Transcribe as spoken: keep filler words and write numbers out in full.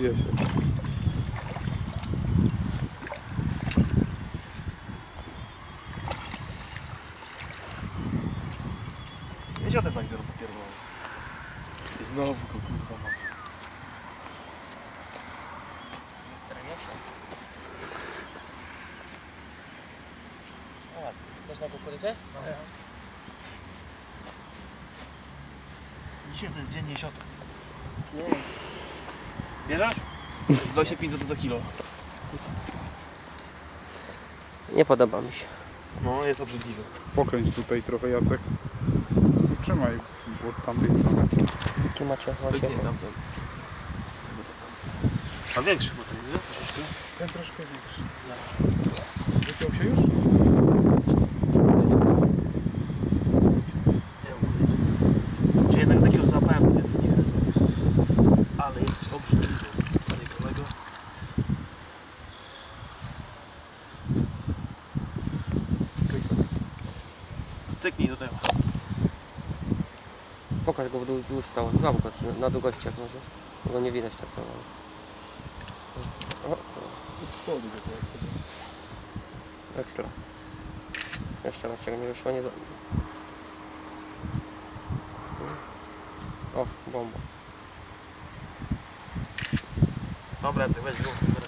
bije się. Jeziorek tak biorą popierdolony. Znowu go kurwa ma. O ładnie. Też na kukurydzę? No. Dzisiaj to jest dzień jesiotrów. Nie. Bierzesz? dwadzieścia pięć złotych za kilo. Nie podoba mi się. No, jest obrzydliwy. Pokręć tutaj trochę, Jacek. Trzymaj od tamtej strony. Jaki macie? Nie, tamten. A większy chyba ten, nie? Troszeczkę. Ten troszkę większy. Wyciął się już? Czy jednak takiego złapałem, nie wiem. Ale jest obrzydliwy. Panie kolego. Cyknij do tego. Pokaż go w dół, dół stał. Złap go na, na długości jak możesz. Bo nie widać tak samo. O, ekstra. Jeszcze raz czego nie wyszło, nie za... O, bomba. Dobra, weź go.